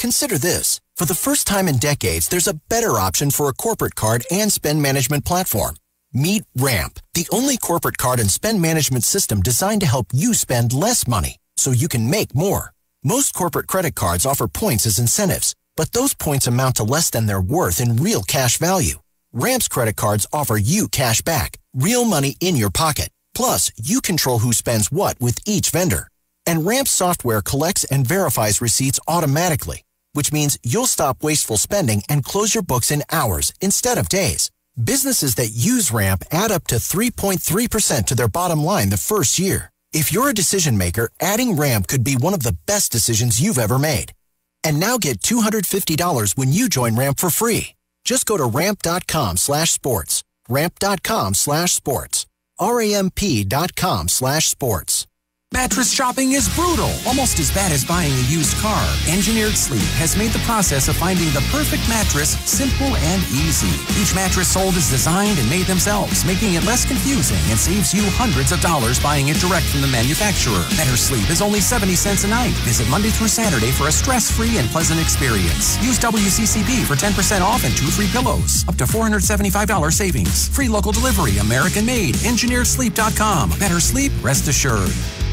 Consider this. For the first time in decades, there's a better option for a corporate card and spend management platform. Meet Ramp, the only corporate card and spend management system designed to help you spend less money so you can make more. Most corporate credit cards offer points as incentives, but those points amount to less than their worth in real cash value. Ramp's credit cards offer you cash back, real money in your pocket. Plus, you control who spends what with each vendor. And Ramp's software collects and verifies receipts automatically, which means you'll stop wasteful spending and close your books in hours instead of days. Businesses that use Ramp add up to 3.3% to their bottom line the first year. If you're a decision maker, adding Ramp could be one of the best decisions you've ever made. And now get $250 when you join Ramp for free. Just go to ramp.com/sports. Ramp.com/sports. RAMP.com/sports. Mattress shopping is brutal, almost as bad as buying a used car. Engineered Sleep has made the process of finding the perfect mattress simple and easy. Each mattress sold is designed and made themselves, making it less confusing and saves you hundreds of dollars buying it direct from the manufacturer. Better sleep is only 70 cents a night. Visit Monday through Saturday for a stress-free and pleasant experience. Use WCCB for 10% off and 2 free pillows. Up to $475 savings. Free local delivery, American made, engineeredsleep.com. Better sleep, rest assured.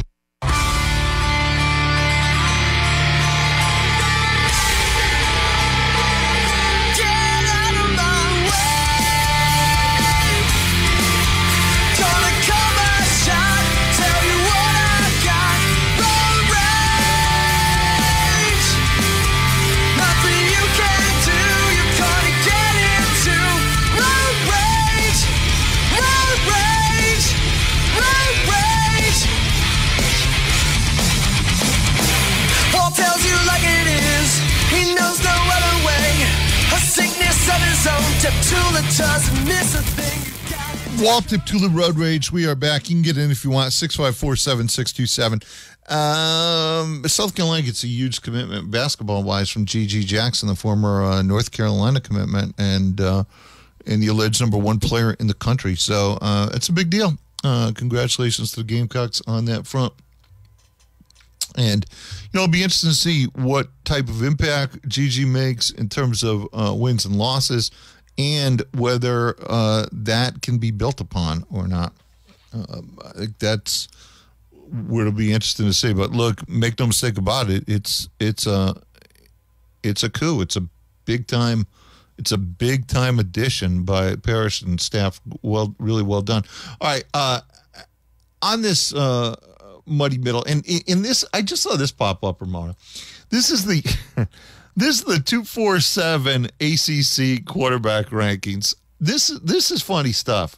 Walt Tiptula Road Rage. We are back. You can get in if you want. 654-7627. South Carolina gets a huge commitment basketball-wise from G.G. Jackson, the former North Carolina commitment, and the alleged number one player in the country. So it's a big deal. Congratulations to the Gamecocks on that front. And, it'll be interesting to see what type of impact G.G. makes in terms of wins and losses, and whether that can be built upon or not. I think that's what it'll be interesting to see. But look, make no mistake about it. It's a coup. It's a big time addition by Parrish and staff. Really well done. All right, on this muddy middle, and in this, I just saw this pop up, Ramona. This is the 247 ACC quarterback rankings. This is funny stuff.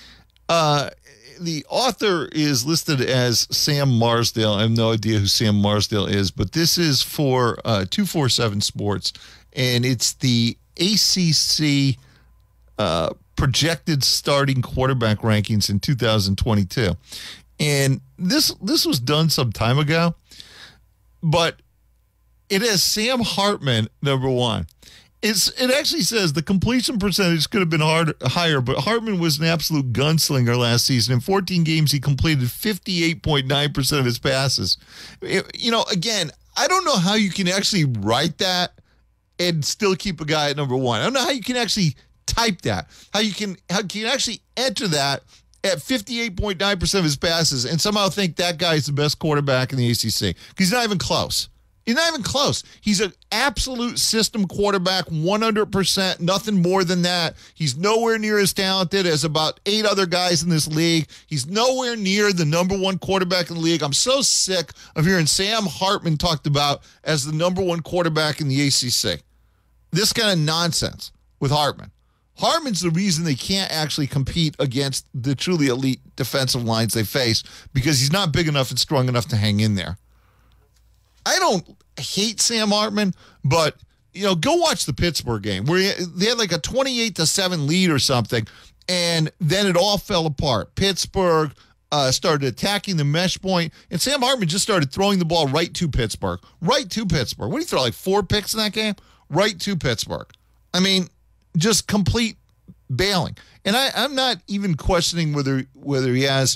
The author is listed as Sam Marsdale. I have no idea who Sam Marsdale is, but this is for 247 Sports, and it's the ACC projected starting quarterback rankings in 2022. And this was done some time ago, but it has Sam Hartman, number one. It actually says the completion percentage could have been higher, but Hartman was an absolute gunslinger last season. In 14 games, he completed 58.9% of his passes. Again, I don't know how you can actually write that and still keep a guy at number one. I don't know how you can actually type that, how you can actually enter that at 58.9% of his passes and somehow think that guy is the best quarterback in the ACC. He's not even close. He's not even close. He's an absolute system quarterback, 100%, nothing more than that. He's nowhere near as talented as about 8 other guys in this league. He's nowhere near the number one quarterback in the league. I'm so sick of hearing Sam Hartman talked about as the number one quarterback in the ACC. This kind of nonsense with Hartman. Hartman's the reason they can't actually compete against the truly elite defensive lines they face, because he's not big enough and strong enough to hang in there. I don't hate Sam Hartman, but, go watch the Pittsburgh game where they had like a 28-7 lead or something, and then it all fell apart. Pittsburgh started attacking the mesh point, and Sam Hartman just started throwing the ball right to Pittsburgh. Right to Pittsburgh. What did he throw, like 4 picks in that game? Right to Pittsburgh. I mean, just complete bailing. And I'm not even questioning whether he has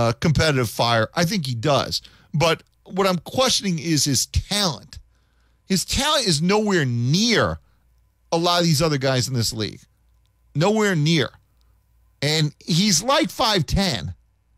competitive fire. I think he does. But what I'm questioning is his talent. His talent is nowhere near a lot of these other guys in this league. Nowhere near. And he's like 5'10".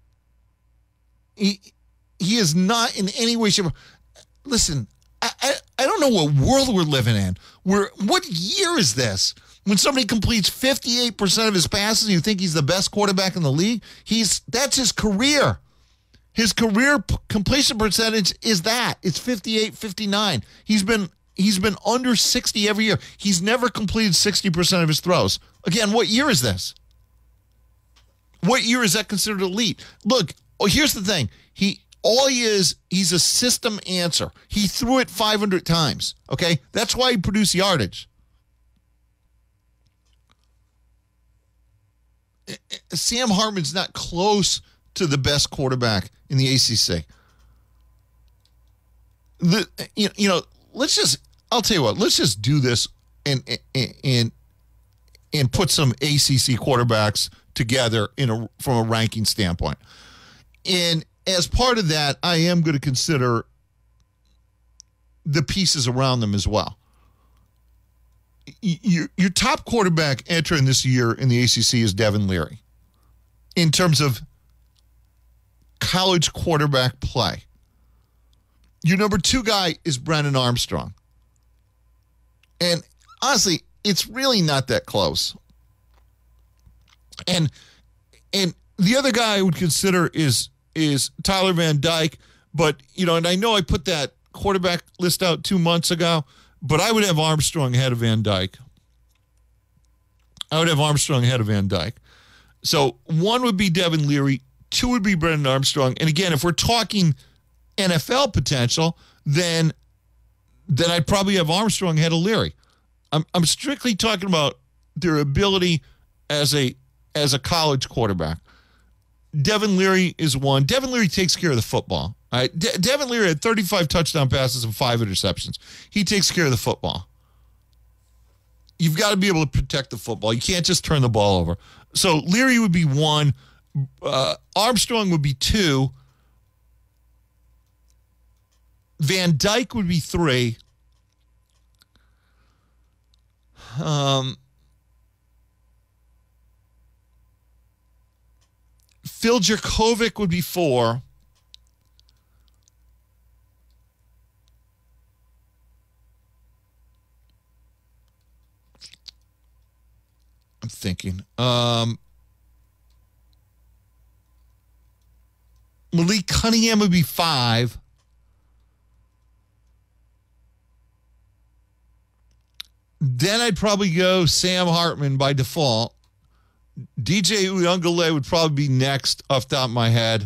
He is not in any way, shape. Listen, I don't know what world we're living in. What year is this? When somebody completes 58% of his passes, you think he's the best quarterback in the league? That's his career. His career completion percentage is that. It's 58, 59. He's been under 60 every year. He's never completed 60% of his throws. Again, what year is this? What year is that considered elite? Look, here's the thing. He's a system answer. He threw it 500 times, okay? That's why he produced yardage. Sam Hartman's not close to the best quarterback in the ACC. I'll tell you what, let's just do this and put some ACC quarterbacks together from a ranking standpoint. And as part of that, I am going to consider the pieces around them as well. Your top quarterback entering this year in the ACC is Devin Leary in terms of college quarterback play. Your number 2 guy is Brennan Armstrong. And honestly, it's really not that close. And the other guy I would consider is Tyler Van Dyke. But, and I know I put that quarterback list out 2 months ago, but I would have Armstrong ahead of Van Dyke. So 1 would be Devin Leary, 2 would be Brennan Armstrong. And again, if we're talking NFL potential, then I'd probably have Armstrong ahead of Leary. I'm strictly talking about their ability as a college quarterback. Devin Leary is 1. Devin Leary takes care of the football. All right? Devin Leary had 35 touchdown passes and 5 interceptions. He takes care of the football. You've got to be able to protect the football. You can't just turn the ball over. So Leary would be 1. Armstrong would be 2. Van Dyke would be 3. Phil Jurkovec would be 4. I'm thinking. Malik Cunningham would be 5. Then I'd probably go Sam Hartman by default. DJ Uyunglele would probably be next off the top of my head.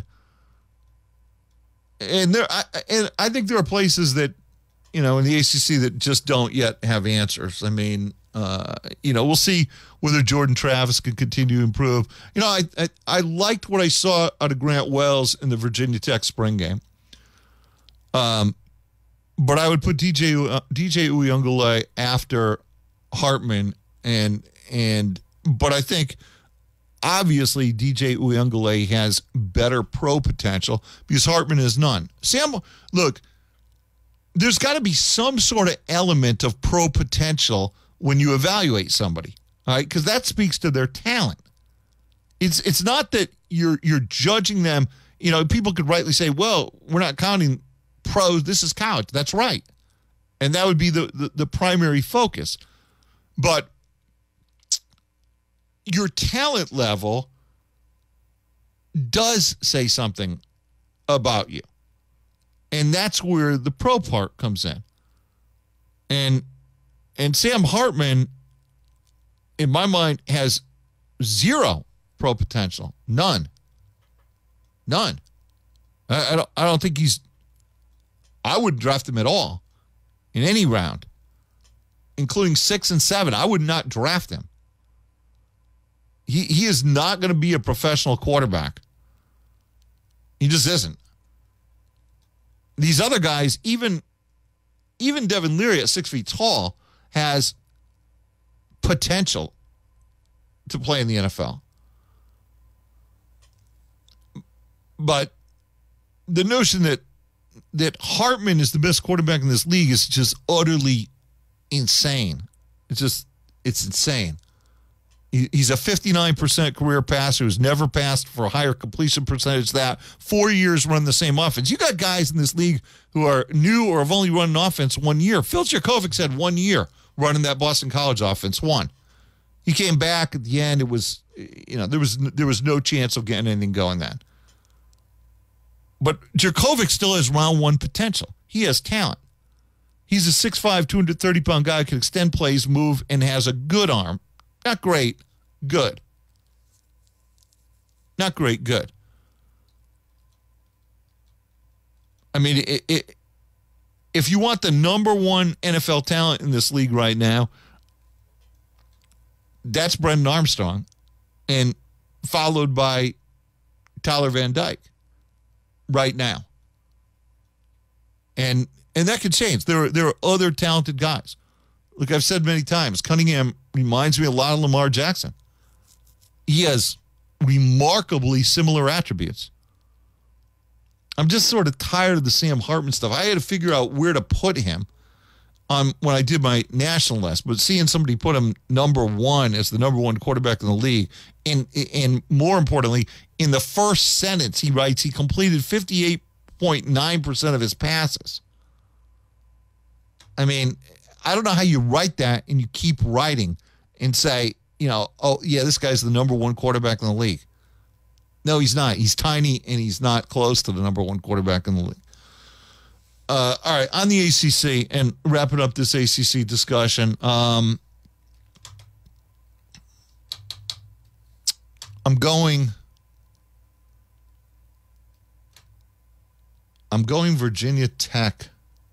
And I think there are places that, in the ACC that just don't yet have answers. I mean, we'll see whether Jordan Travis can continue to improve. I liked what I saw out of Grant Wells in the Virginia Tech spring game. But I would put DJ Uyunglele after Hartman, but I think obviously DJ Uyunglele has better pro potential because Hartman has none. Look, there's got to be some sort of element of pro potential when you evaluate somebody, all right? Because that speaks to their talent. It's not that you're judging them. People could rightly say, well, we're not counting pros. This is college. That's right. And that would be the primary focus. But your talent level does say something about you. And that's where the pro part comes in. And Sam Hartman, in my mind, has 0 pro potential. None. I don't think I wouldn't draft him at all in any round, including 6 and 7. I would not draft him. He is not going to be a professional quarterback. He just isn't. These other guys, even Devin Leary at 6 feet tall, has potential to play in the NFL. But the notion that that Hartman is the best quarterback in this league is just utterly insane. It's insane. He's a 59% career passer who's never passed for a higher completion percentage than that. 4 years running the same offense. You got guys in this league who are new or have only run an offense 1 year. Phil Jurkovec had 1 year running that Boston College offense. One. He came back at the end. It was, there was no chance of getting anything going then. But Jurkovec still has round one potential. He has talent. He's a 6'5", 230-pound guy who can extend plays, move, and has a good arm. Not great, good. Not great, good. I mean, if you want the number one NFL talent in this league right now, that's Brendan Armstrong, and followed by Tyler Van Dyke right now. And that could change. There are other talented guys. Like I've said many times, Cunningham reminds me a lot of Lamar Jackson. He has remarkably similar attributes. I'm just sort of tired of the Sam Hartman stuff. I had to figure out where to put him when I did my national list. But seeing somebody put him number one as the number one quarterback in the league, and more importantly, in the first sentence, he writes he completed 58.9% of his passes. I mean, I don't know how you write that and you keep writing and say, oh, yeah, this guy's the number one quarterback in the league. No, he's not. He's tiny, and he's not close to the number one quarterback in the league. All right, on the ACC, and wrapping up this ACC discussion, I'm going Virginia Tech.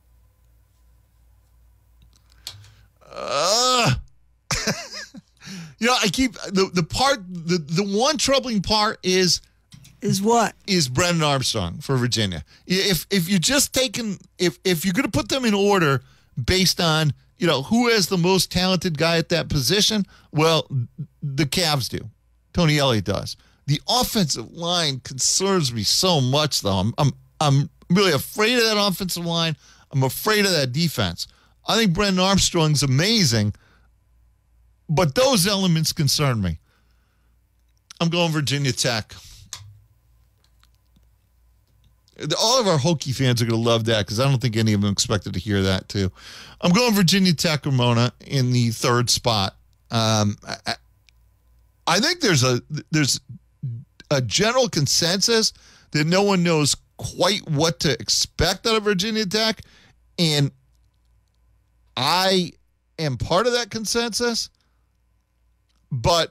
I keep the one troubling part is what? Is Brendan Armstrong for Virginia. If you're just taking, if you're going to put them in order based on, who has the most talented guy at that position, well, the Cavs do. Tony Elliott does. The offensive line concerns me so much, though. I'm really afraid of that offensive line. I'm afraid of that defense. I think Brendan Armstrong's amazing, but those elements concern me. I'm going Virginia Tech. All of our Hokie fans are going to love that because I don't think any of them expected to hear that, too. I'm going Virginia Tech, Ramona, in the third spot. I think there's a general consensus that no one knows quite what to expect out of Virginia Tech, and I am part of that consensus, but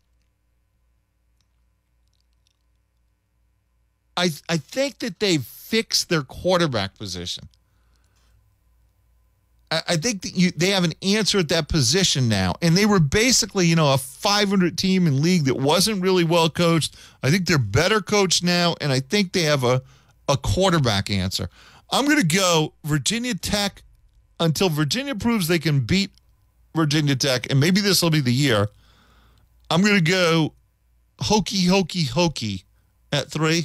I think that they've fixed their quarterback position. I think that they have an answer at that position now. And they were basically, a 500 team in league that wasn't really well coached. I think they're better coached now, and I think they have a quarterback answer. I'm going to go Virginia Tech until Virginia proves they can beat Virginia Tech, and maybe this will be the year. I'm going to go Hokie at 3.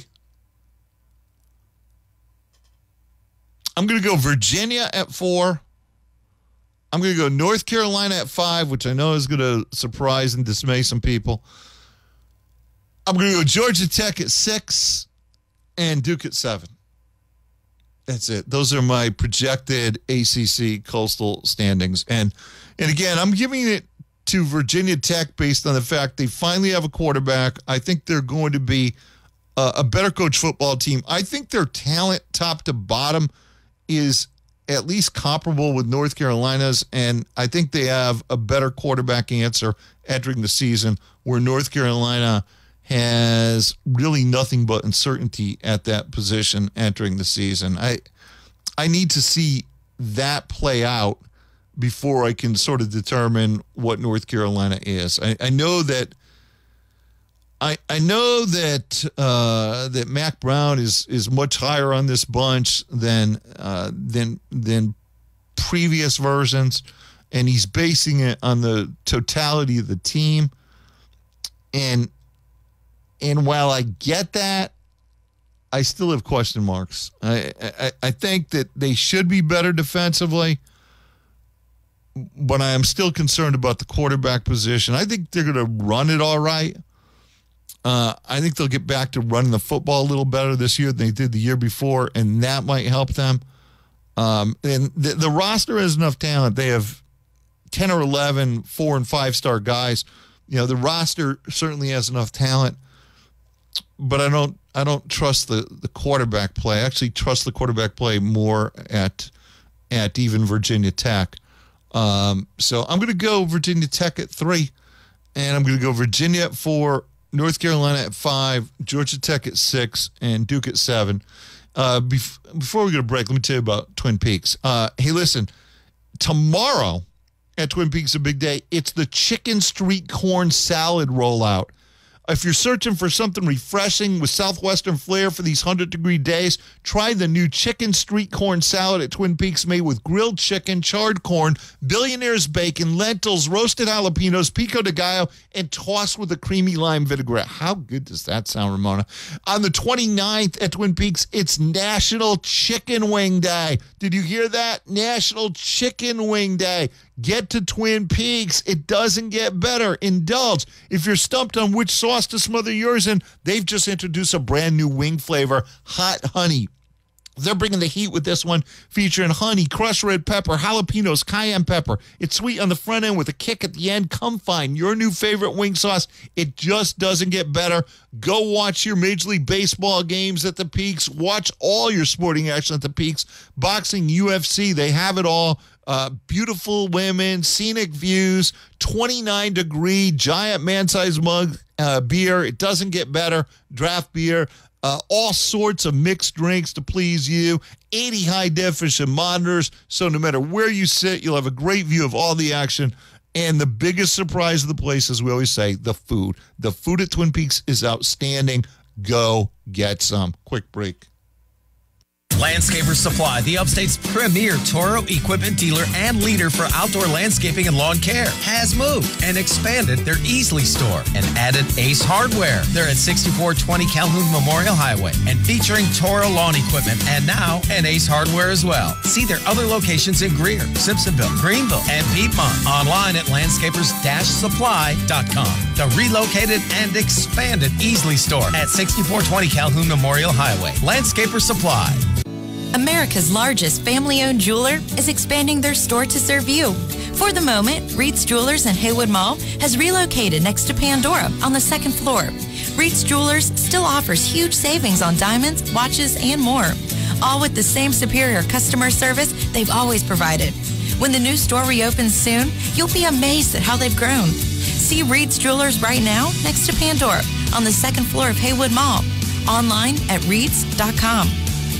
I'm going to go Virginia at 4. I'm going to go North Carolina at 5, which I know is going to surprise and dismay some people. I'm going to go Georgia Tech at 6 and Duke at 7. That's it. Those are my projected ACC Coastal standings. And again, I'm giving it to Virginia Tech based on the fact they finally have a quarterback. I think they're going to be a better coach football team. I think their talent top to bottom is at least comparable with North Carolina's, and I think they have a better quarterback answer entering the season, where North Carolina has really nothing but uncertainty at that position entering the season. I need to see that play out before I can sort of determine what North Carolina is. I know that that Mac Brown is much higher on this bunch than previous versions, and he's basing it on the totality of the team. And while I get that, I still have question marks. I think that they should be better defensively, but I am still concerned about the quarterback position. I think they're going to run it all right. I think they'll get back to running the football a little better this year than they did the year before, and that might help them. And the roster has enough talent. They have 10 or 11 4- and 5-star guys. The roster certainly has enough talent, but I don't trust the quarterback play. I actually trust the quarterback play more at even Virginia Tech. So I'm going to go Virginia Tech at 3, and I'm going to go Virginia at 4, North Carolina at 5, Georgia Tech at 6, and Duke at 7. Before we go to break, let me tell you about Twin Peaks. Hey, listen, tomorrow at Twin Peaks, a big day. It's the chicken street corn salad rollout. If you're searching for something refreshing with Southwestern flair for these 100-degree days, try the new chicken street corn salad at Twin Peaks, made with grilled chicken, charred corn, Billionaire's bacon, lentils, roasted jalapenos, pico de gallo, and tossed with a creamy lime vinaigrette. How good does that sound, Ramona? On the 29th at Twin Peaks, it's National Chicken Wing Day. Did you hear that? National Chicken Wing Day. Get to Twin Peaks. It doesn't get better. Indulge. If you're stumped on which sauce to smother yours in, they've just introduced a brand new wing flavor, Hot Honey. They're bringing the heat with this one, featuring honey, crushed red pepper, jalapenos, cayenne pepper. It's sweet on the front end with a kick at the end. Come find your new favorite wing sauce. It just doesn't get better. Go watch your Major League Baseball games at the Peaks. Watch all your sporting action at the Peaks. Boxing, UFC, they have it all. Beautiful women, scenic views, 29-degree, giant man-sized mug beer. It doesn't get better. Draft beer. All sorts of mixed drinks to please you, 80 high-definition monitors, so no matter where you sit, you'll have a great view of all the action. And the biggest surprise of the place, as we always say, the food. The food at Twin Peaks is outstanding. Go get some. Quick break. Landscapers Supply, the Upstate's premier Toro equipment dealer and leader for outdoor landscaping and lawn care, has moved and expanded their Easley store and added Ace Hardware. They're at 6420 Calhoun Memorial Highway and featuring Toro lawn equipment and now an Ace Hardware as well. See their other locations in Greer, Simpsonville, Greenville, and Piedmont. Online at landscapers-supply.com. The relocated and expanded Easley store at 6420 Calhoun Memorial Highway. Landscapers Supply. America's largest family-owned jeweler is expanding their store to serve you. For the moment, Reed's Jewelers in Haywood Mall has relocated next to Pandora on the second floor. Reed's Jewelers still offers huge savings on diamonds, watches, and more, all with the same superior customer service they've always provided. When the new store reopens soon, you'll be amazed at how they've grown. See Reed's Jewelers right now next to Pandora on the second floor of Haywood Mall. Online at reeds.com.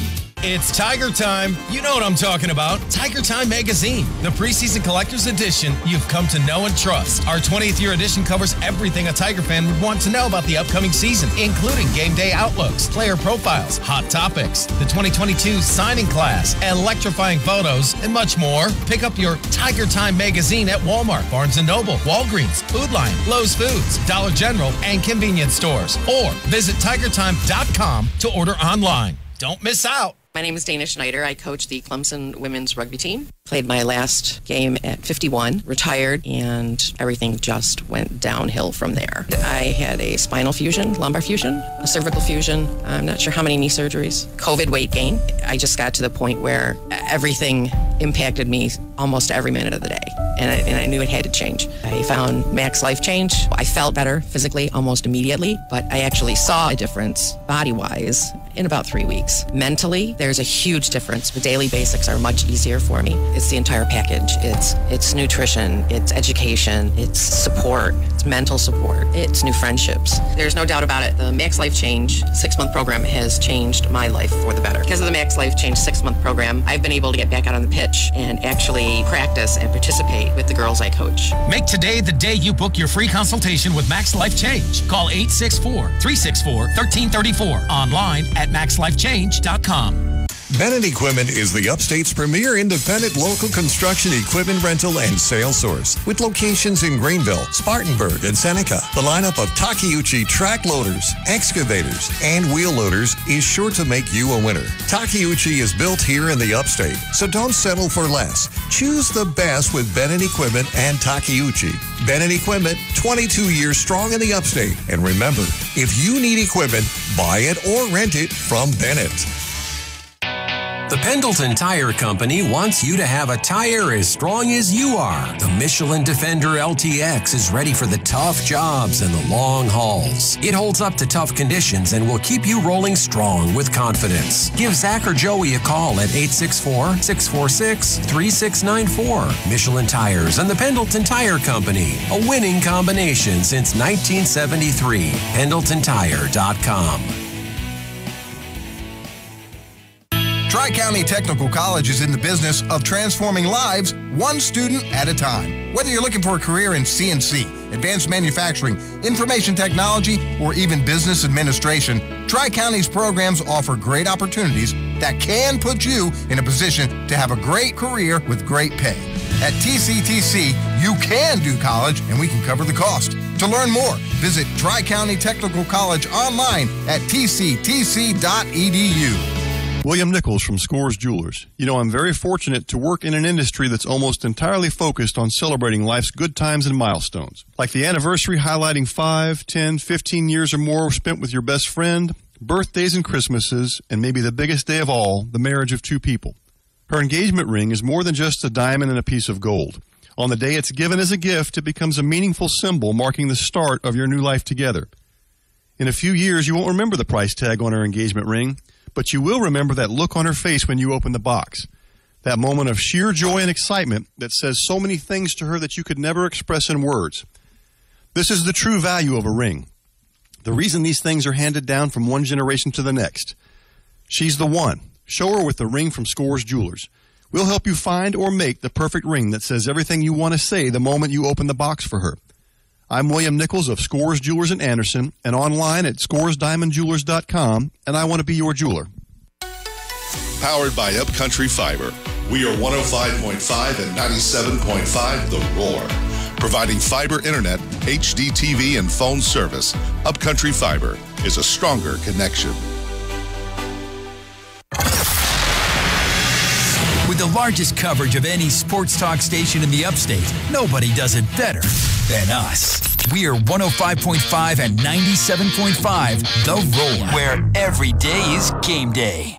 It's Tiger Time. You know what I'm talking about. Tiger Time Magazine, the preseason collector's edition you've come to know and trust. Our 20th year edition covers everything a Tiger fan would want to know about the upcoming season, including game day outlooks, player profiles, hot topics, the 2022 signing class, electrifying photos, and much more. Pick up your Tiger Time Magazine at Walmart, Barnes & Noble, Walgreens, Food Lion, Lowe's Foods, Dollar General, and convenience stores. Or visit tigertime.com to order online. Don't miss out. My name is Dana Schneider. I coach the Clemson women's rugby team. Played my last game at 51, retired, and everything just went downhill from there. I had a spinal fusion, lumbar fusion, a cervical fusion. I'm not sure how many knee surgeries. COVID weight gain. I just got to the point where everything impacted me almost every minute of the day, and I knew it had to change. I found Max Life Change. I felt better physically almost immediately, but I actually saw a difference body-wise in about 3 weeks. Mentally, there's a huge difference. The daily basics are much easier for me. It's the entire package. It's nutrition, it's education, it's support, it's mental support, it's new friendships. There's no doubt about it. The Max Life Change 6-month program has changed my life for the better. Because of the Max Life Change 6-month program, I've been able to get back out on the pitch and actually practice and participate with the girls I coach. Make today the day you book your free consultation with Max Life Change. Call 864-364-1334. Online at maxlifechange.com. Bennett Equipment is the Upstate's premier independent local construction equipment rental and sales source. With locations in Greenville, Spartanburg, and Seneca, the lineup of Takeuchi track loaders, excavators, and wheel loaders is sure to make you a winner. Takeuchi is built here in the Upstate, so don't settle for less. Choose the best with Bennett Equipment and Takeuchi. Bennett Equipment, 22 years strong in the Upstate. And remember, if you need equipment, buy it or rent it from Bennett. The Pendleton Tire Company wants you to have a tire as strong as you are. The Michelin Defender LTX is ready for the tough jobs and the long hauls. It holds up to tough conditions and will keep you rolling strong with confidence. Give Zach or Joey a call at 864-646-3694. Michelin Tires and the Pendleton Tire Company, a winning combination since 1973. PendletonTire.com. Tri-County Technical College is in the business of transforming lives one student at a time. Whether you're looking for a career in CNC, advanced manufacturing, information technology, or even business administration, Tri-County's programs offer great opportunities that can put you in a position to have a great career with great pay. At TCTC, you can do college, and we can cover the cost. To learn more, visit Tri-County Technical College online at tctc.edu. William Nichols from Scores Jewelers. You know, I'm very fortunate to work in an industry that's almost entirely focused on celebrating life's good times and milestones. Like the anniversary highlighting 5, 10, 15 years or more spent with your best friend, birthdays and Christmases, and maybe the biggest day of all, the marriage of two people. Her engagement ring is more than just a diamond and a piece of gold. On the day it's given as a gift, it becomes a meaningful symbol marking the start of your new life together. In a few years, you won't remember the price tag on her engagement ring, but you will remember that look on her face when you open the box. That moment of sheer joy and excitement that says so many things to her that you could never express in words. This is the true value of a ring. The reason these things are handed down from one generation to the next. She's the one. Show her with the ring from Scores Jewelers. We'll help you find or make the perfect ring that says everything you want to say the moment you open the box for her. I'm William Nichols of Scores Jewelers in Anderson and online at scoresdiamondjewelers.com, and I want to be your jeweler. Powered by Upcountry Fiber. We are 105.5 and 97.5 The Roar. Providing fiber internet, HD TV, and phone service, Upcountry Fiber is a stronger connection. With the largest coverage of any sports talk station in the Upstate, nobody does it better than us. We are 105.5 and 97.5 The Roar, where every day is game day.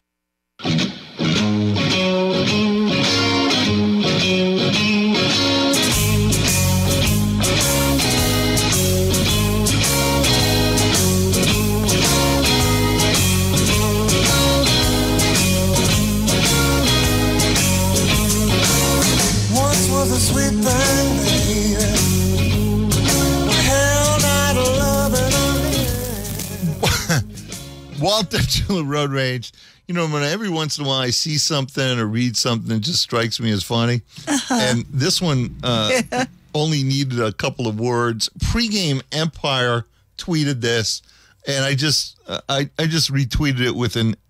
Once was a sweet thing, baby. Held out a loving on me. Walter Jeweler Road Rage. You know, when every once in a while I see something or read something that just strikes me as funny. And this one only needed a couple of words. Pregame Empire tweeted this, and I just retweeted it with an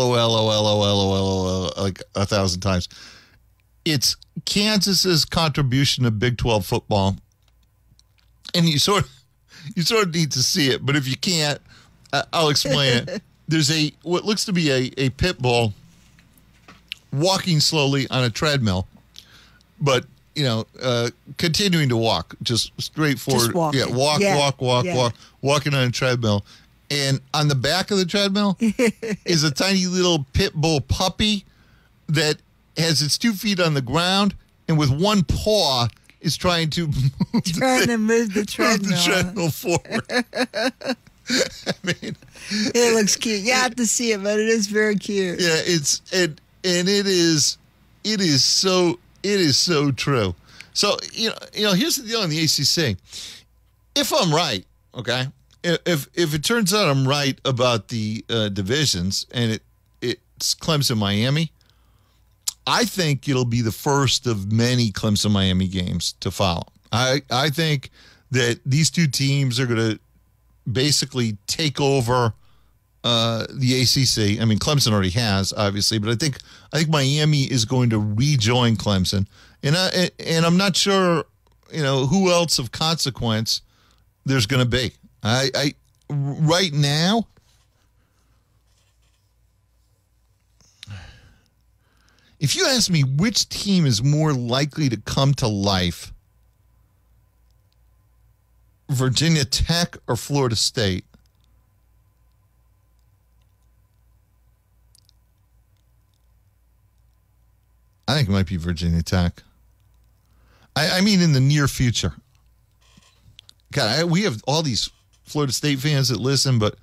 LOL like 1,000 times. It's Kansas's contribution to Big 12 football. And you sort of need to see it, but if you can't, I'll explain it. There's what looks to be a pit bull walking slowly on a treadmill, but continuing to walk, just straightforward. Just walking. Yeah, walking on a treadmill. And on the back of the treadmill is a tiny little pit bull puppy that has its 2 feet on the ground and with one paw is trying to move the treadmill forward. I mean, it looks cute. You have to see it, but it is very cute. Yeah, it is so true. So here's the deal in the ACC. If I'm right, okay, if it turns out I'm right about the divisions and it's Clemson Miami, I think it'll be the first of many Clemson Miami games to follow. I think that these two teams are going to basically take over the ACC. I mean, Clemson already has, obviously, but I think Miami is going to rejoin Clemson, and I'm not sure, who else of consequence there's going to be. I right now, if you ask me which team is more likely to come to life, Virginia Tech or Florida State, I think it might be Virginia Tech. I mean, in the near future. God, we have all these Florida State fans that listen, but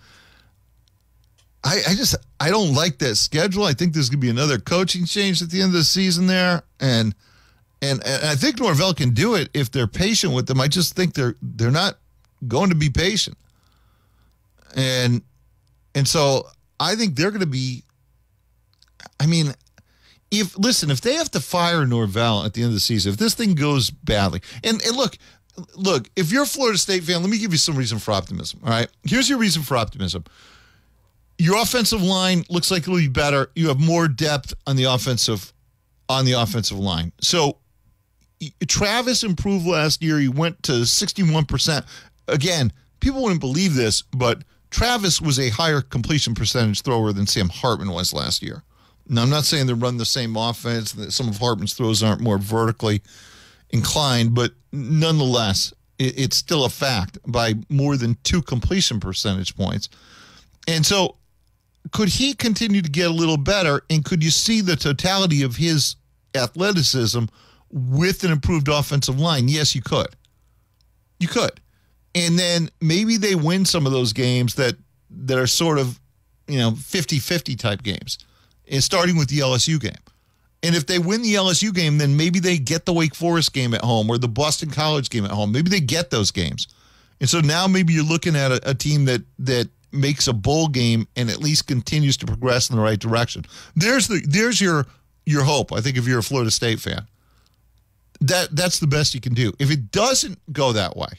I don't like that schedule. I think there's going to be another coaching change at the end of the season there, and I think Norvell can do it if they're patient with them. I just think they're not going to be patient, and so I think they're going to be. I mean, if they have to fire Norvell at the end of the season, if this thing goes badly, and look, if you're a Florida State fan, let me give you some reason for optimism. All right, here's your reason for optimism. Your offensive line looks like it'll be better. You have more depth on the offensive line. So Travis improved last year. He went to 61%. Again, people wouldn't believe this, but Travis was a higher completion percentage thrower than Sam Hartman was last year. Now, I'm not saying they run the same offense, that some of Hartman's throws aren't more vertically inclined, but nonetheless, it's still a fact by more than 2 completion percentage points. And so could he continue to get a little better, and could you see the totality of his athleticism with an improved offensive line? Yes, you could. You could. And then maybe they win some of those games that are sort of, 50-50 type games, and starting with the LSU game. And if they win the LSU game, then maybe they get the Wake Forest game at home or the Boston College game at home. Maybe they get those games. And so now maybe you're looking at a team that makes a bowl game and at least continues to progress in the right direction. There's your hope, I think, if you're a Florida State fan. That's the best you can do. If it doesn't go that way,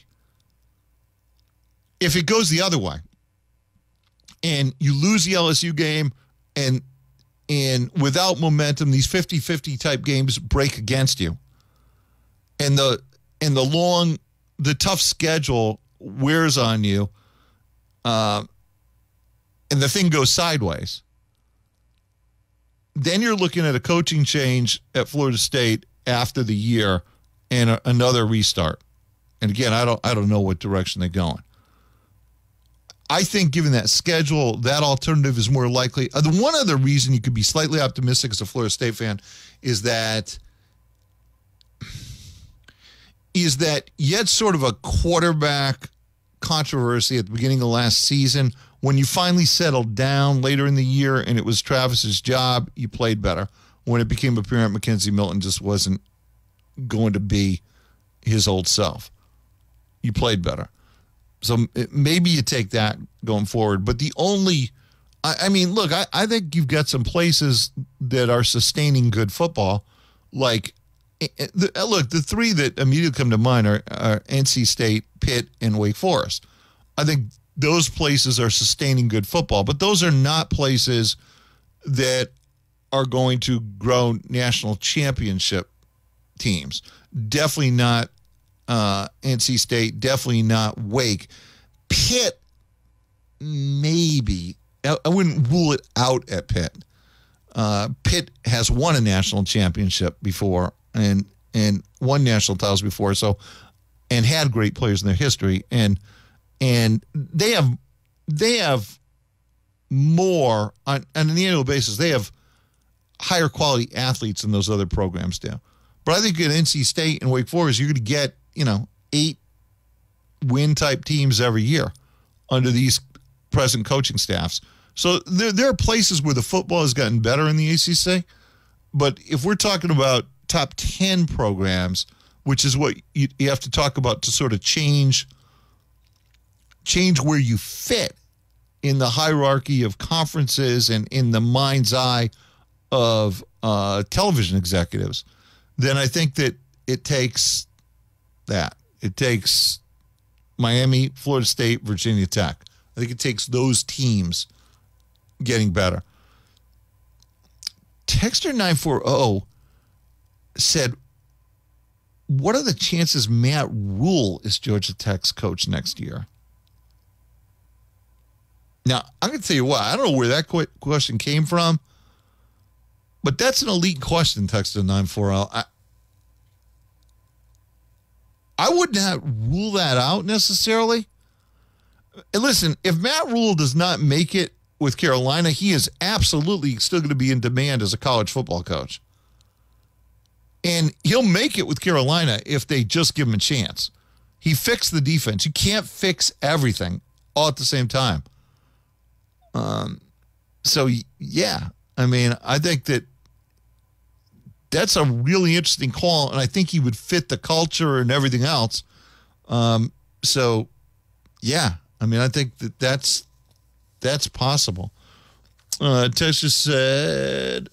if it goes the other way, and you lose the LSU game, and without momentum, these 50-50 type games break against you, and the tough schedule wears on you, and the thing goes sideways, then you're looking at a coaching change at Florida State after the year and another restart. And again, I don't know what direction they're going. I think given that schedule, that alternative is more likely. The one other reason you could be slightly optimistic as a Florida State fan is that you had sort of a quarterback controversy at the beginning of last season. When you finally settled down later in the year and it was Travis's job, you played better. When it became apparent McKenzie Milton just wasn't going to be his old self, you played better. So maybe you take that going forward. But I think you've got some places that are sustaining good football. Like, the three that immediately come to mind are NC State, Pitt, and Wake Forest. I think those places are sustaining good football, but those are not places that are going to grow national championship teams. Definitely not NC State, definitely not Wake. Pitt, maybe. I wouldn't rule it out at Pitt. Pitt has won a national championship before and won national titles before, and had great players in their history, and they have more on an annual basis. They have higher quality athletes than those other programs do. But I think at NC State and Wake Forest, you're going to get 8 win type teams every year under these present coaching staffs. So there are places where the football has gotten better in the ACC. But if we're talking about top 10 programs, which is what you have to talk about to sort of change where you fit in the hierarchy of conferences and in the mind's eye of television executives, then I think that it takes that. It takes Miami, Florida State, Virginia Tech. I think it takes those teams getting better. Texter 940 said, what are the chances Matt Rule is Georgia Tech's coach next year? Now, I'm going to tell you what, I don't know where that question came from, but that's an elite question, Texter 940. I would not rule that out necessarily. And listen, if Matt Rule does not make it with Carolina, he is absolutely still going to be in demand as a college football coach. And he'll make it with Carolina if they just give him a chance. He fixed the defense. You can't fix everything all at the same time. So, yeah, I mean, I think that's a really interesting call, and I think he would fit the culture and everything else. So, yeah, I mean, I think that's possible. Texas said,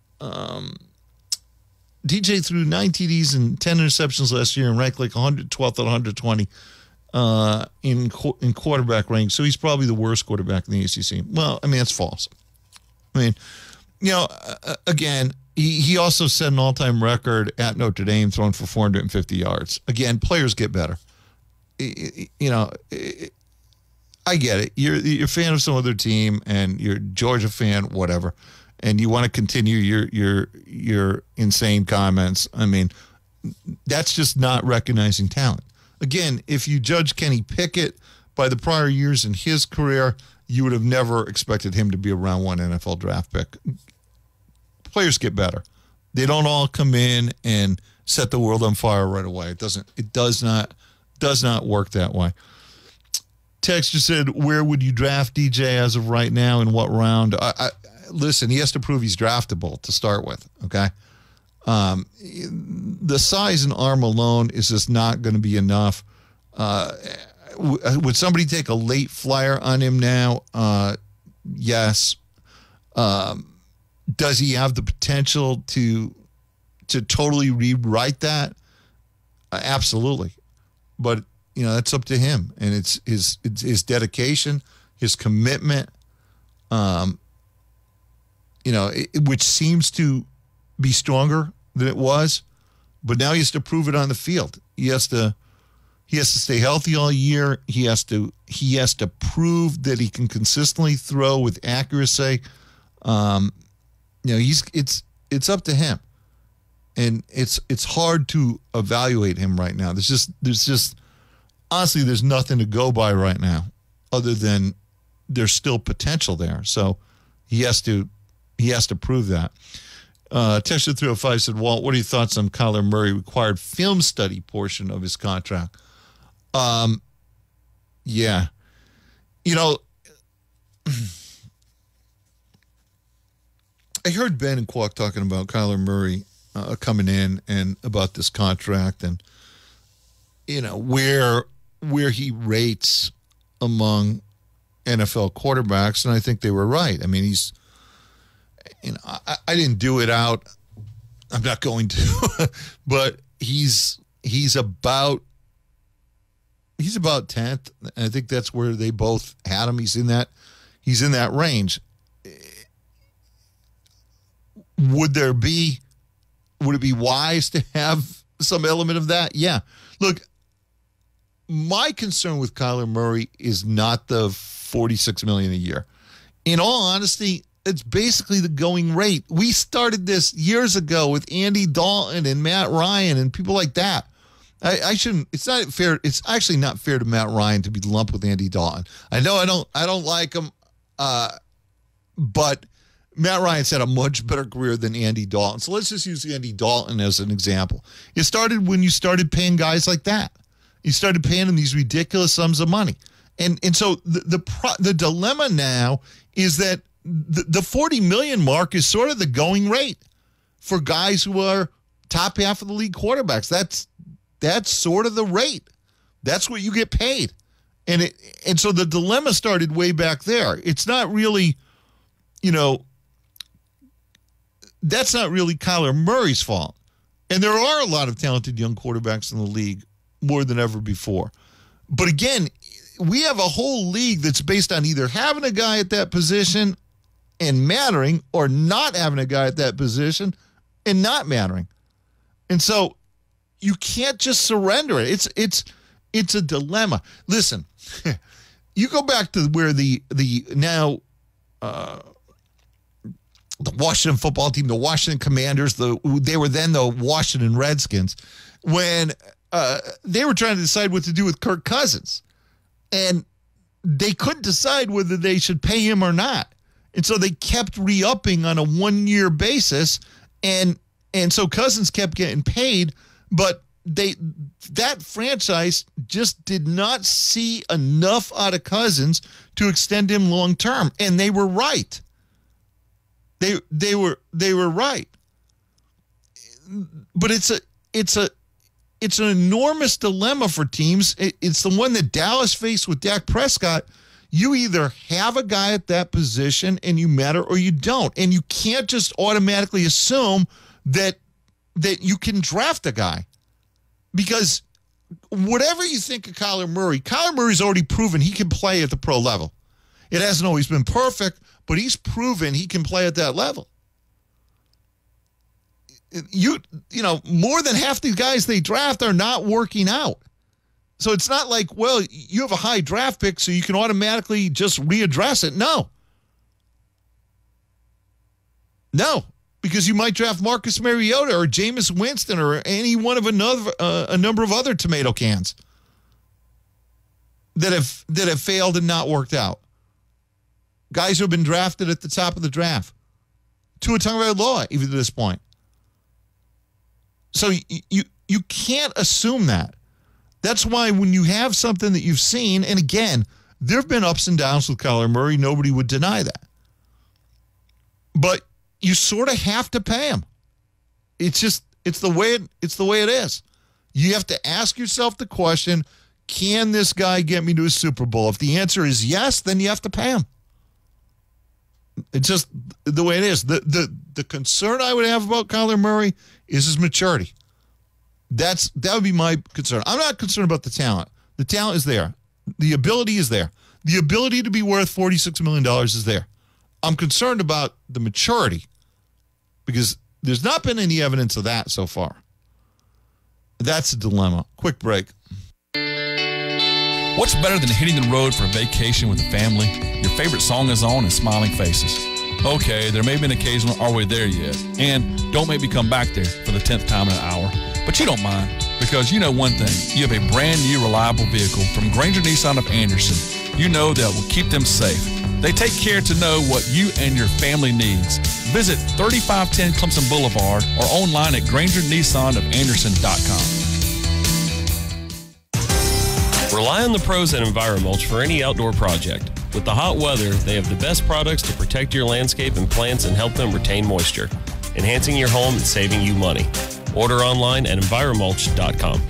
DJ threw 9 TDs and 10 interceptions last year and ranked like 112th out of 120 in quarterback rank. So he's probably the worst quarterback in the ACC. Well, I mean, that's false. I mean, you know, again, he also set an all-time record at Notre Dame throwing for 450 yards. Again, players get better. You know, I get it. You're a fan of some other team and you're a Georgia fan, whatever, and you want to continue your insane comments. I mean, that's just not recognizing talent. Again, if you judge Kenny Pickett by the prior years in his career, you would have never expected him to be a round 1 NFL draft pick. Players get better. They don't all come in and set the world on fire right away. It does not work that way. Texter said, where would you draft DJ as of right now? In what round? Listen, he has to prove he's draftable to start with, okay? The size and arm alone is just not going to be enough. Would somebody take a late flyer on him now? Yes. Does he have the potential to totally rewrite that? Absolutely. But, you know, that's up to him. And it's his dedication, his commitment, you know, which seems to be stronger than it was. But now he has to prove it on the field. He has to stay healthy all year. He has to prove that he can consistently throw with accuracy. You know, it's up to him, and it's hard to evaluate him right now. There's just honestly, there's nothing to go by right now, other than there's still potential there. So he has to prove that. Texture 305 said, Walt, what are your thoughts on Kyler Murray required film study portion of his contract? Yeah. You know, I heard Ben and Kwok talking about Kyler Murray coming in and about this contract and, you know, where he rates among NFL quarterbacks, and I think they were right. I mean, he's, you know, I didn't do it out. I'm not going to, but he's about 10th. And I think that's where they both had him. He's in that range. Would it be wise to have some element of that? Yeah. Look, my concern with Kyler Murray is not the $46 million a year. In all honesty, it's basically the going rate. We started this years ago with Andy Dalton and Matt Ryan and people like that. I shouldn't. It's not fair. It's actually not fair to Matt Ryan to be lumped with Andy Dalton. I know I don't like him, but Matt Ryan's had a much better career than Andy Dalton. So let's just use Andy Dalton as an example. It started when you started paying guys like that. You started paying them these ridiculous sums of money, and so the dilemma now is that the 40 million mark is sort of the going rate for guys who are top half of the league quarterbacks. That's sort of the rate. That's what you get paid. And so the dilemma started way back there. It's not really, you know, that's not really Kyler Murray's fault. And there are a lot of talented young quarterbacks in the league more than ever before. But again, we have a whole league that's based on either having a guy at that position and mattering, or not having a guy at that position and not mattering. And so you can't just surrender it. It's a dilemma. Listen, you go back to where the Washington football team, the Washington Commanders, they were then the Washington Redskins, when they were trying to decide what to do with Kirk Cousins. And they couldn't decide whether they should pay him or not. And so they kept re-upping on a one-year basis. And so Cousins kept getting paid, but that franchise just did not see enough out of Cousins to extend him long-term. And they were right. They were right. But it's an enormous dilemma for teams. It's the one that Dallas faced with Dak Prescott. You either have a guy at that position and you matter, or you don't. And you can't just automatically assume that you can draft a guy. Because whatever you think of Kyler Murray's already proven he can play at the pro level. It hasn't always been perfect, but he's proven he can play at that level. You know, more than half the guys they draft are not working out. So it's not like, well, you have a high draft pick, so you can automatically just readdress it. No, because you might draft Marcus Mariota or Jameis Winston or any one of a number of other tomato cans that have failed and not worked out. Guys who have been drafted at the top of the draft. Tua Tagovailoa, even to this point. So you can't assume that. That's why when you have something that you've seen, and again, there have been ups and downs with Kyler Murray. Nobody would deny that. But you sort of have to pay him. It's the way it is. You have to ask yourself the question, can this guy get me to a Super Bowl? If the answer is yes, then you have to pay him. It's just the way it is. The concern I would have about Kyler Murray is his maturity. That would be my concern. I'm not concerned about the talent. The talent is there. The ability is there. The ability to be worth $46 million is there. I'm concerned about the maturity because there's not been any evidence of that so far. That's a dilemma. Quick break. What's better than hitting the road for a vacation with the family? Your favorite song is on and smiling faces. Okay, there may be an occasional "Are we there yet?" And don't make me come back there for the 10th time in an hour. But you don't mind, because you know one thing. You have a brand new, reliable vehicle from Granger Nissan of Anderson. You know that will keep them safe. They take care to know what you and your family needs. Visit 3510 Clemson Boulevard or online at GrangerNissanOfAnderson.com. Rely on the pros at EnviroMulch for any outdoor project. With the hot weather, they have the best products to protect your landscape and plants and help them retain moisture, enhancing your home and saving you money. Order online at EnviroMulch.com.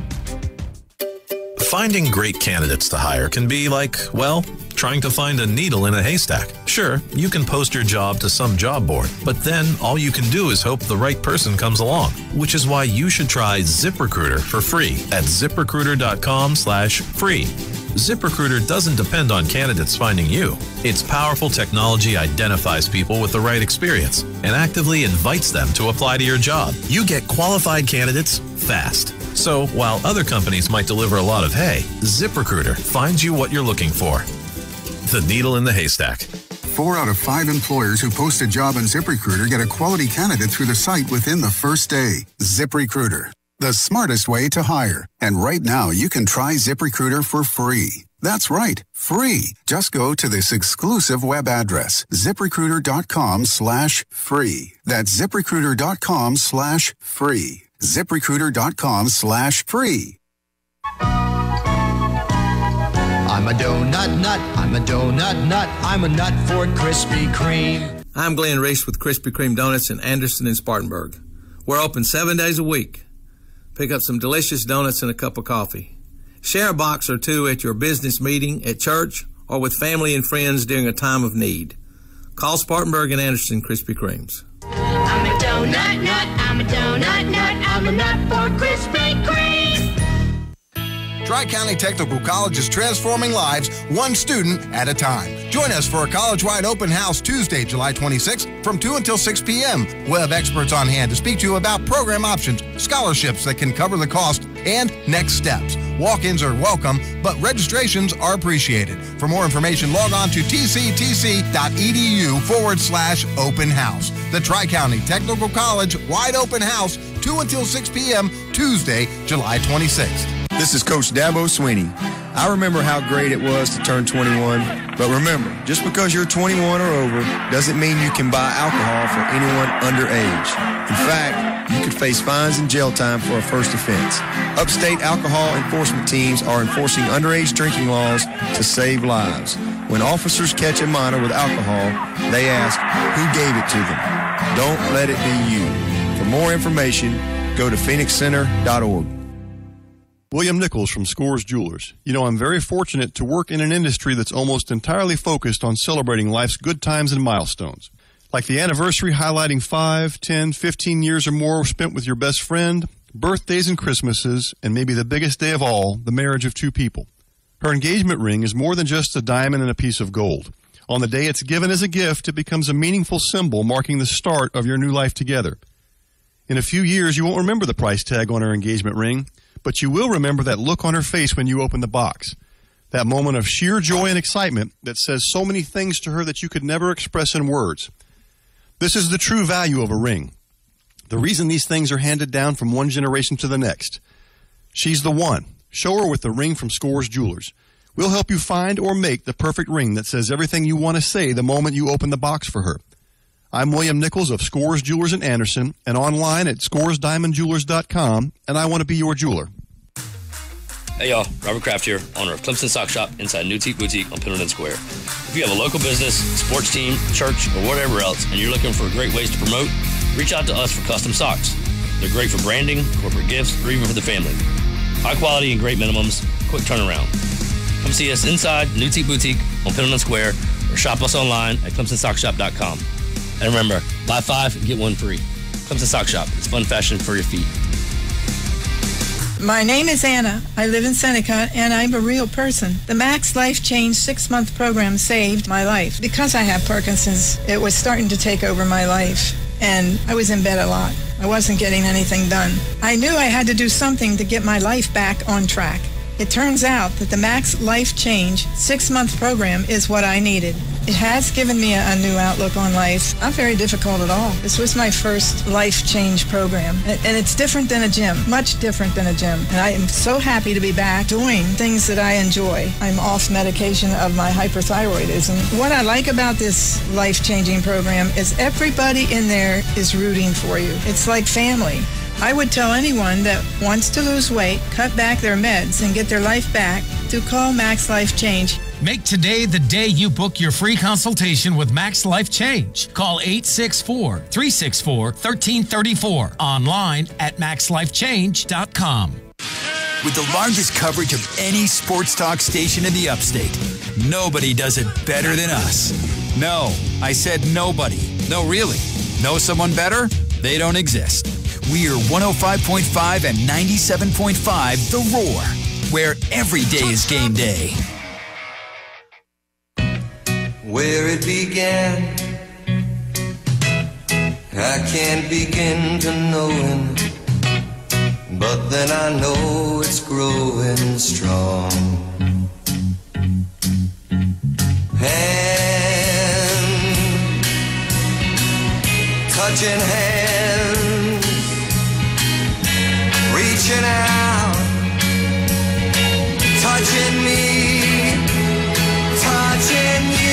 Finding great candidates to hire can be like, well, trying to find a needle in a haystack. Sure, you can post your job to some job board, but then all you can do is hope the right person comes along, which is why you should try ZipRecruiter for free at ZipRecruiter.com/free. ZipRecruiter doesn't depend on candidates finding you. Its powerful technology identifies people with the right experience and actively invites them to apply to your job. You get qualified candidates fast. So while other companies might deliver a lot of hay, ZipRecruiter finds you what you're looking for. The needle in the haystack. 4 out of 5 employers who post a job on ZipRecruiter get a quality candidate through the site within the first day. ZipRecruiter, the smartest way to hire. And right now, you can try ZipRecruiter for free. That's right, free. Just go to this exclusive web address, ZipRecruiter.com/free. That's ZipRecruiter.com/free. ZipRecruiter.com/free. I'm a donut nut, I'm a donut nut, I'm a nut for Krispy Kreme. I'm Glenn Reese with Krispy Kreme Donuts in Anderson and Spartanburg. We're open 7 days a week. Pick up some delicious donuts and a cup of coffee. Share a box or two at your business meeting, at church, or with family and friends during a time of need. Call Spartanburg and Anderson Krispy Kremes. I'm a donut nut, I'm a donut nut, I'm a nut for Krispy Kreme. Tri-County Technical College is transforming lives one student at a time. Join us for a college-wide open house Tuesday, July 26th from 2 until 6 p.m. We'll have experts on hand to speak to you about program options, scholarships that can cover the cost, and next steps. Walk-ins are welcome, but registrations are appreciated. For more information, log on to tctc.edu/open house. The Tri-County Technical College Wide Open House, 2 until 6 p.m., Tuesday, July 26th. This is Coach Dabo Sweeney. I remember how great it was to turn 21, but remember, just because you're 21 or over doesn't mean you can buy alcohol for anyone underage. In fact, you could face fines and jail time for a first offense. Upstate alcohol enforcement teams are enforcing underage drinking laws to save lives. When officers catch a minor with alcohol, they ask, who gave it to them? Don't let it be you. For more information, go to phoenixcenter.org. William Nichols from Scores Jewelers. You know, I'm very fortunate to work in an industry that's almost entirely focused on celebrating life's good times and milestones. Like the anniversary highlighting 5, 10, 15 years or more spent with your best friend, birthdays and Christmases, and maybe the biggest day of all, the marriage of two people. Her engagement ring is more than just a diamond and a piece of gold. On the day it's given as a gift, it becomes a meaningful symbol marking the start of your new life together. In a few years, you won't remember the price tag on her engagement ring, but you will remember that look on her face when you open the box. That moment of sheer joy and excitement that says so many things to her that you could never express in words. This is the true value of a ring. The reason these things are handed down from one generation to the next. She's the one. Show her with the ring from Scores Jewelers. We'll help you find or make the perfect ring that says everything you want to say the moment you open the box for her. I'm William Nichols of Scores Jewelers in Anderson and online at scoresdiamondjewelers.com, and I want to be your jeweler. Hey y'all, Robert Kraft here, owner of Clemson Sock Shop inside Newtique Boutique on Pendleton Square. If you have a local business, sports team, church, or whatever else, and you're looking for great ways to promote, reach out to us for custom socks. They're great for branding, corporate gifts, or even for the family. High quality and great minimums, quick turnaround. Come see us inside Newtique Boutique on Pendleton Square or shop us online at ClemsonSockShop.com. And remember, buy 5 and get 1 free. Clemson Sock Shop. It's fun fashion for your feet. My name is Anna. I live in Seneca, and I'm a real person. The Max Life Change 6-month program saved my life. Because I have Parkinson's, it was starting to take over my life, and I was in bed a lot. I wasn't getting anything done. I knew I had to do something to get my life back on track. It turns out that the Max Life Change 6-month program is what I needed. It has given me a new outlook on life. Not very difficult at all. This was my first life change program. And it's different than a gym, much different than a gym. And I am so happy to be back doing things that I enjoy. I'm off medication of my hyperthyroidism. What I like about this life-changing program is everybody in there is rooting for you. It's like family. I would tell anyone that wants to lose weight, cut back their meds, and get their life back to call Max Life Change. Make today the day you book your free consultation with Max Life Change. Call 864-364-1334. Online at maxlifechange.com. With the largest coverage of any sports talk station in the upstate, nobody does it better than us. No, I said nobody. No, really. Know someone better? They don't exist. We are 105.5 and 97.5 The Roar, where every day is game day. Where it began, I can't begin to know it, but then I know it's growing strong. Hand, touching hands, reaching out, touching me, touching you.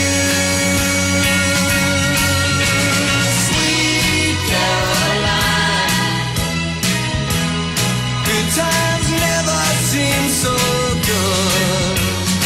Times never seem so good.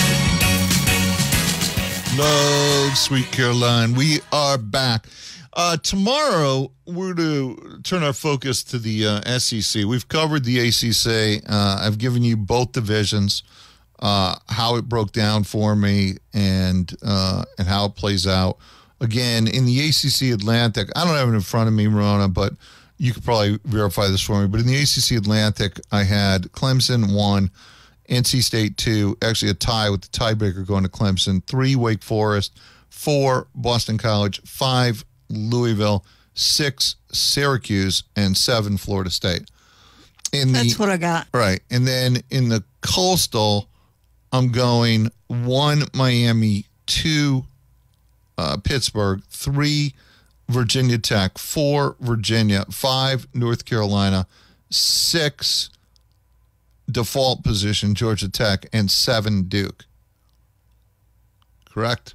Love, Sweet Caroline. We are back. Tomorrow, we're to turn our focus to the SEC. We've covered the ACC. I've given you both divisions, how it broke down for me, and how it plays out. Again, in the ACC Atlantic, I don't have it in front of me, Rona, but you could probably verify this for me. But in the ACC Atlantic, I had Clemson 1 NC State 2, actually a tie with the tiebreaker going to Clemson. 3, Wake Forest. 4, Boston College. 5, Louisville. 6, Syracuse. And 7, Florida State. That's what I got. Right. And then in the Coastal, I'm going 1, Miami. 2, Pittsburgh. 3, Virginia Tech. 4, Virginia. 5, North Carolina. 6, default position, Georgia Tech. And 7, Duke. Correct?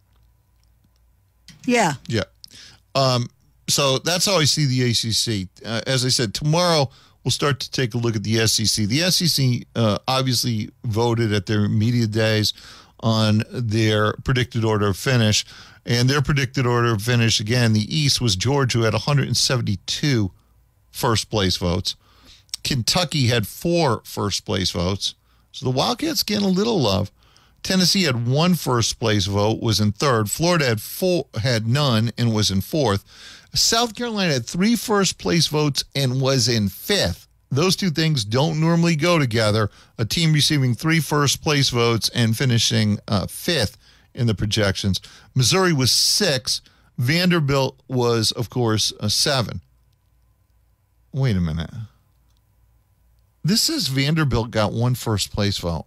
Yeah. Yeah. So that's how I see the ACC. As I said, tomorrow we'll start to take a look at the SEC. The SEC obviously voted at their media days on their predicted order of finish. And their predicted order of finish, again, the East was Georgia, who had 172 first-place votes. Kentucky had 4 first-place votes. So the Wildcats getting a little love. Tennessee had 1 first-place vote, was in 3rd. Florida had none and was in 4th. South Carolina had 3 first-place votes and was in 5th. Those two things don't normally go together. A team receiving 3 first-place votes and finishing 5th in the projections. Missouri was 6. Vanderbilt was, of course, 7. Wait a minute. This says Vanderbilt got 1 first-place vote.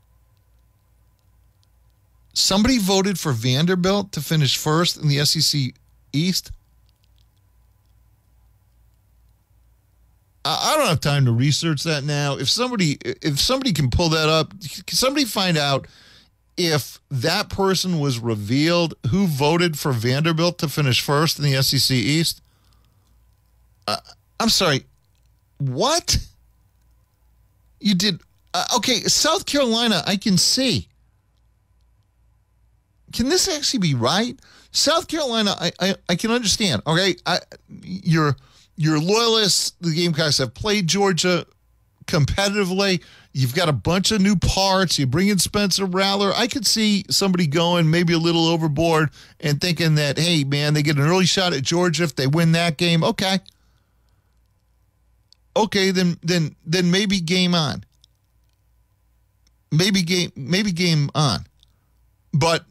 Somebody voted for Vanderbilt to finish first in the SEC East? I don't have time to research that now. If somebody can pull that up, can somebody find out if that person was revealed who voted for Vanderbilt to finish first in the SEC East? I'm sorry. What? You did? Okay, South Carolina, I can see. Can this actually be right? South Carolina, I can understand. Okay, your loyalists, the Gamecocks, have played Georgia competitively. You've got a bunch of new parts. You bring in Spencer Rattler. I could see somebody going maybe a little overboard and thinking that, hey, man, they get an early shot at Georgia if they win that game. Okay, then maybe game on. Maybe game on. But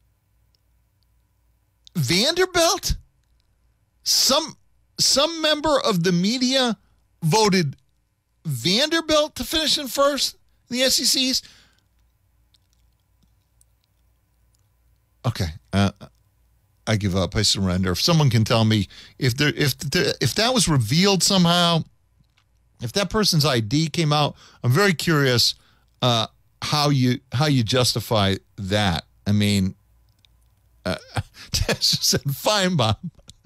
Vanderbilt, some member of the media voted Vanderbilt to finish in first in the SECs. Okay, I give up. I surrender. If someone can tell me if that was revealed somehow, if that person's ID came out, I'm very curious how you justify that. I mean, Tess said, "Fine, Bob."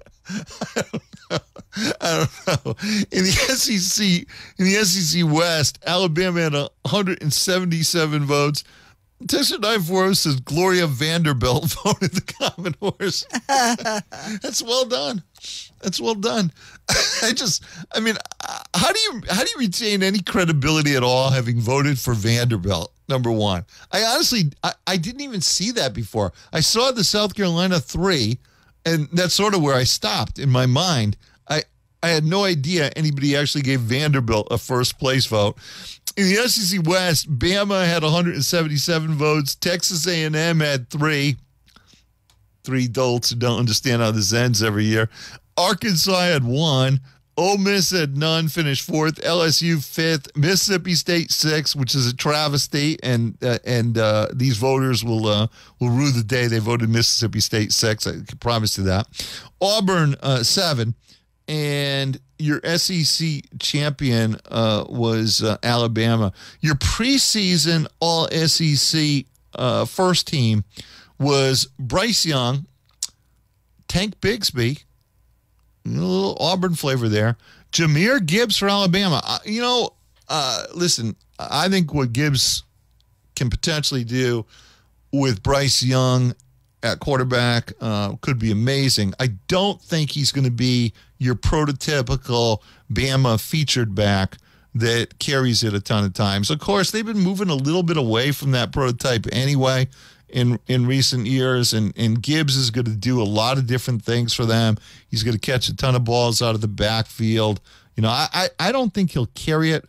I don't know. In the SEC West, Alabama had 177 votes. Texas 940 says Gloria Vanderbilt voted the Commodores. That's well done. That's well done. How do you retain any credibility at all having voted for Vanderbilt? Number one, I honestly didn't even see that before. I saw the South Carolina 3, and that's sort of where I stopped in my mind. I had no idea anybody actually gave Vanderbilt a first place vote. In the SEC West, Bama had 177 votes. Texas A&M had 3. 3 dolts who don't understand how this ends every year. Arkansas had 1. Ole Miss had none, finished 4th. LSU 5th. Mississippi State 6th, which is a travesty, and these voters will rue the day they voted Mississippi State 6th. I can promise you that. Auburn 7. And your SEC champion was Alabama. Your preseason All-SEC first team was Bryce Young, Tank Bigsby, a little Auburn flavor there, Jahmyr Gibbs for Alabama. Listen, I think what Gibbs can potentially do with Bryce Young at quarterback could be amazing. I don't think he's going to be your prototypical Bama featured back that carries it a ton of times. Of course, they've been moving a little bit away from that prototype anyway in recent years, and Gibbs is going to do a lot of different things for them. He's going to catch a ton of balls out of the backfield. I don't think he'll carry it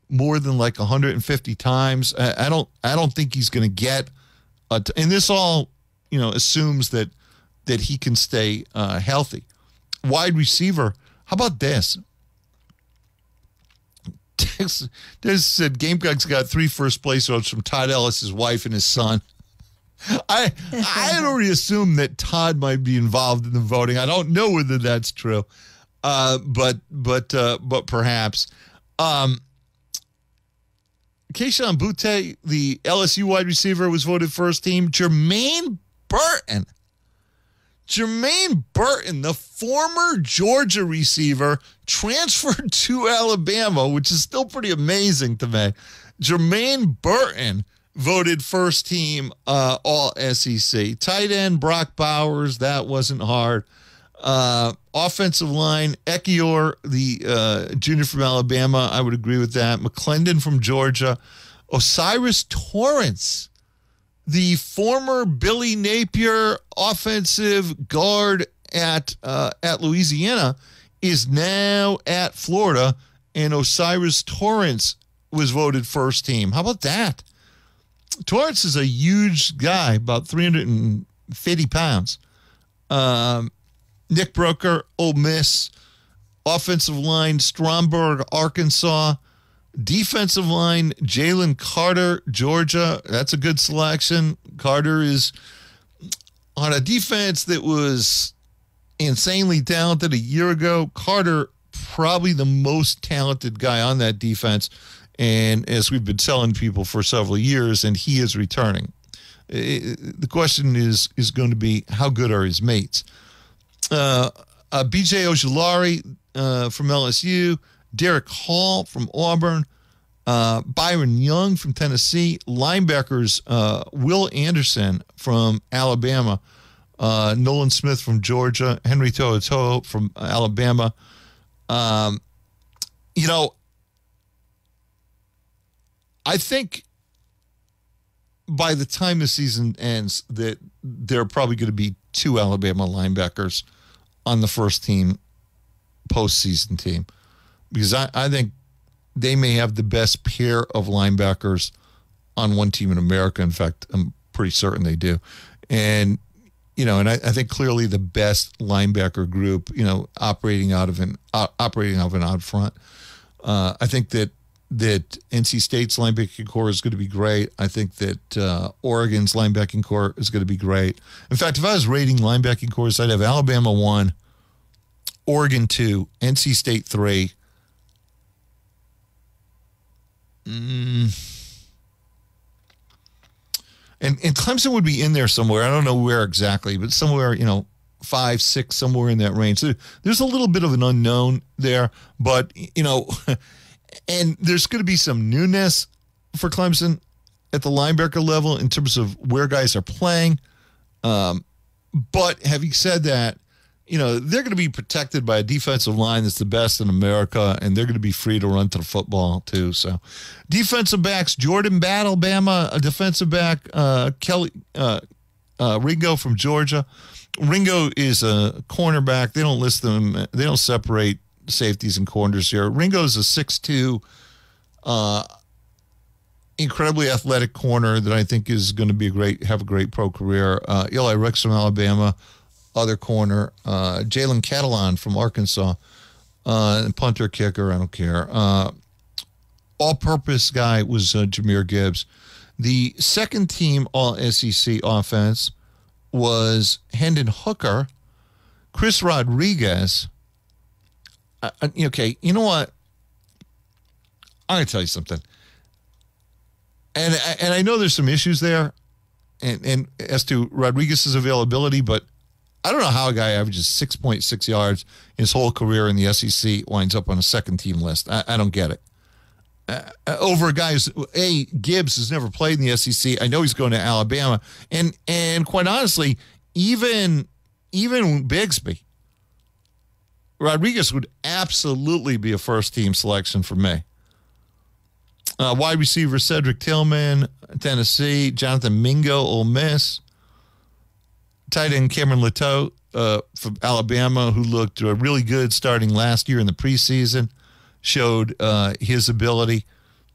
more than like 150 times. I don't think he's going to get. And this all, assumes that he can stay healthy. Wide receiver. How about this? This said Gamecocks got 3 first-place votes from Todd Ellis, his wife, and his son. I had already assumed that Todd might be involved in the voting. I don't know whether that's true, but perhaps. Keyshawn Butte, the LSU wide receiver, was voted first team. Jermaine Burton, the former Georgia receiver, transferred to Alabama, which is still pretty amazing to me. Jermaine Burton voted first team all SEC. Tight end, Brock Bowers, that wasn't hard. Offensive line, Ekiyor, the junior from Alabama, I would agree with that. McClendon from Georgia. Osiris Torrance, the former Billy Napier offensive guard at Louisiana, is now at Florida, and Osiris Torrance was voted first team. How about that? Torrance is a huge guy, about 350 pounds. Nick Broker, Ole Miss. Offensive line, Stromberg, Arkansas. Defensive line, Jalen Carter, Georgia. That's a good selection. Carter is on a defense that was insanely talented a year ago. Carter, probably the most talented guy on that defense. And as we've been telling people for several years, and he is returning. The question is going to be, how good are his mates? B.J. Ojulari from LSU, Derek Hall from Auburn, Byron Young from Tennessee, linebackers Will Anderson from Alabama, Nolan Smith from Georgia, Henry To'oTo'o from Alabama. I think by the time the season ends that there are probably going to be 2 Alabama linebackers on the first team postseason team, because I think they may have the best pair of linebackers on one team in America. In fact, I'm pretty certain they do. And, I think clearly the best linebacker group, operating out of an out front. I think that NC State's linebacking core is going to be great. I think that Oregon's linebacking core is going to be great. In fact, if I was rating linebacking cores, I'd have Alabama 1, Oregon 2, NC State 3. And Clemson would be in there somewhere. I don't know where exactly, but somewhere, 5, 6, somewhere in that range. So there's a little bit of an unknown there, but, and there's going to be some newness for Clemson at the linebacker level in terms of where guys are playing. But having said that, they're going to be protected by a defensive line that's the best in America, and they're going to be free to run to the football too. So defensive backs, Jordan Battle, Bama, a defensive back, Kelly Ringo from Georgia. Ringo is a cornerback. They don't list them. They don't separate safeties and corners here. Ringo's a 6'2", incredibly athletic corner that I think is going to have a great pro career. Eli Ricks from Alabama, other corner. Jalen Catalon from Arkansas, punter, kicker, I don't care. All-purpose guy was Jahmyr Gibbs. The second team All-SEC offense was Hendon Hooker, Chris Rodriguez. Okay, you know what? I'm going to tell you something. And I know there's some issues there and as to Rodriguez's availability, but I don't know how a guy averages 6.6 yards in his whole career in the SEC winds up on a second team list. I don't get it. Over a guy who's, Gibbs has never played in the SEC. I know he's going to Alabama. And quite honestly, even Bigsby, Rodriguez would absolutely be a first-team selection for me. Wide receiver Cedric Tillman, Tennessee. Jonathan Mingo, Ole Miss. Tight end Cameron Lateau from Alabama, who looked really good starting last year in the preseason, showed his ability.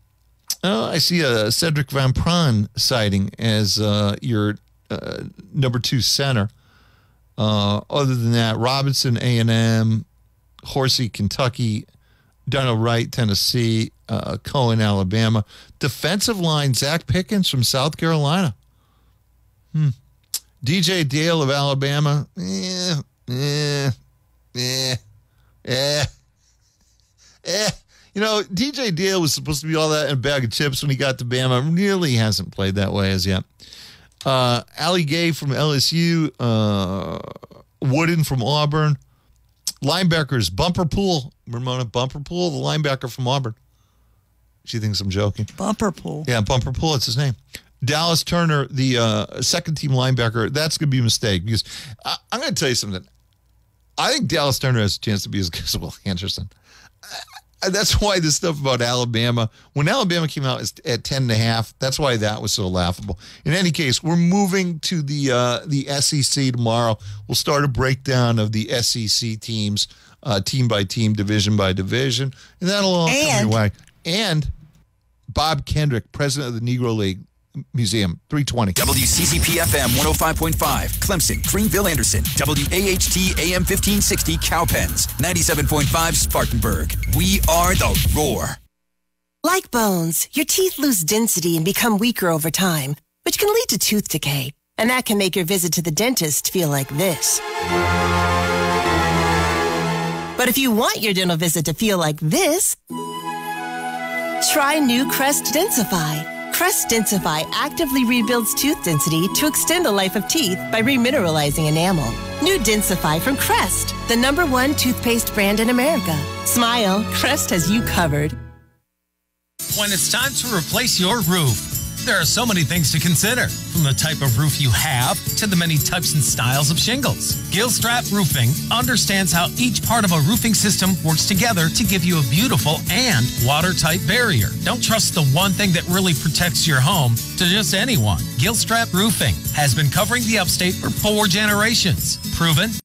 I see a Cedric Van Pran sighting as your number 2 center. Other than that, Robinson, A&M, Horsey, Kentucky, Darnell Wright, Tennessee, Cohen, Alabama. Defensive line, Zach Pickens from South Carolina. DJ Dale of Alabama. DJ Dale was supposed to be all that in a bag of chips when he got to Bama. Really hasn't played that way as yet. Ali Gay from LSU. Wooden from Auburn. Linebackers, Bumper Pool. Ramona Bumper Pool, the linebacker from Auburn. She thinks I'm joking. Bumper Pool. Yeah, Bumper Pool, it's his name. Dallas Turner, the second-team linebacker. That's going to be a mistake because I'm going to tell you something. I think Dallas Turner has a chance to be as good as Will Anderson. That's why this stuff about Alabama, when Alabama came out at 10.5, that's why that was so laughable. In any case, we're moving to the SEC tomorrow. We'll start a breakdown of the SEC teams, team by team, division by division, and that'll all come your way. And Bob Kendrick, president of the Negro League Museum, 320. WCCP-FM 105.5, Clemson, Greenville, Anderson. WAHT AM 1560, Cowpens. 97.5, Spartanburg. We are the Roar. Like bones, your teeth lose density and become weaker over time, which can lead to tooth decay. And that can make your visit to the dentist feel like this. But if you want your dental visit to feel like this, try new Crest Densify. Crest Densify actively rebuilds tooth density to extend the life of teeth by remineralizing enamel. New Densify from Crest, the #1 toothpaste brand in America. Smile, Crest has you covered. When it's time to replace your roof, there are so many things to consider, from the type of roof you have to the many types and styles of shingles. Gilstrap Roofing understands how each part of a roofing system works together to give you a beautiful and watertight barrier. Don't trust the one thing that really protects your home to just anyone. Gilstrap Roofing has been covering the upstate for 4 generations. Proven,